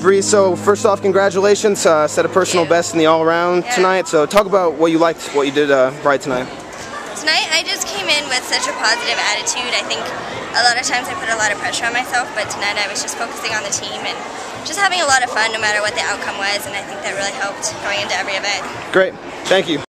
Bree, so first off, congratulations. Set a personal best in the all-around tonight. So talk about what you liked, what you did right tonight. Tonight I just came in with such a positive attitude. I think a lot of times I put a lot of pressure on myself, but tonight I was just focusing on the team and just having a lot of fun no matter what the outcome was, and I think that really helped going into every event. Great. Thank you.